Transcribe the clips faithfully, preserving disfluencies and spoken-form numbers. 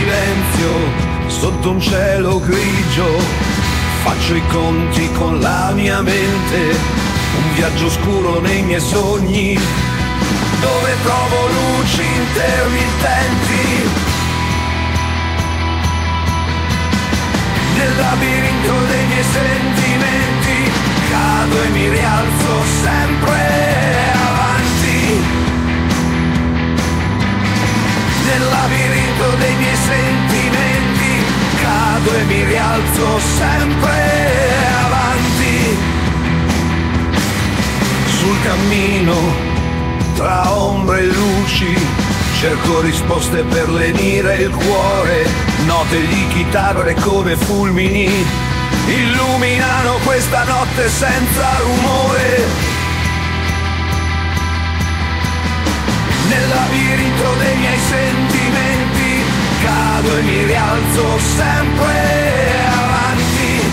silenzio sotto un cielo grigio, faccio i conti con la mia mente, un viaggio oscuro nei miei sogni, dove trovo luci intermittenti. Nel labirinto dei miei sentimenti cado e mi rialzo sempre avanti. Nel labirinto dei miei sentimenti cado e mi rialzo sempre avanti. Sul cammino tra ombre e luci cerco risposte per lenire il cuore, note di chitarre come fulmini illuminano questa notte senza rumore. Nel labirinto dei miei sentimenti cado e mi rialzo sempre avanti.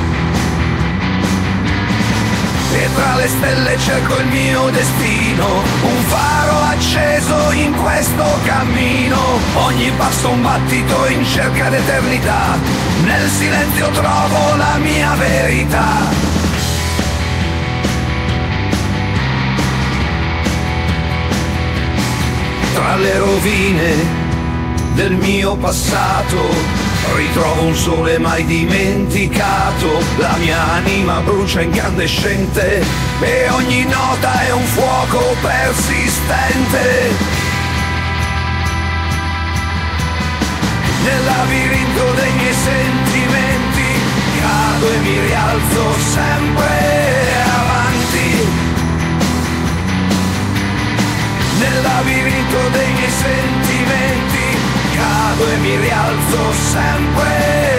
E tra le stelle cerco il mio destino, un faro acceso in questo cammino. Ogni passo un battito in cerca d'eternità, nel silenzio trovo la mia verità. Tra le rovine del mio passato ritrovo un sole mai dimenticato, la mia anima brucia incandescente e ogni nota è un fuoco persistente. Nel labirinto dei miei sentimenti cado e mi rialzo sempre avanti. Nel labirinto dei miei sentimenti cado e mi rialzo sempre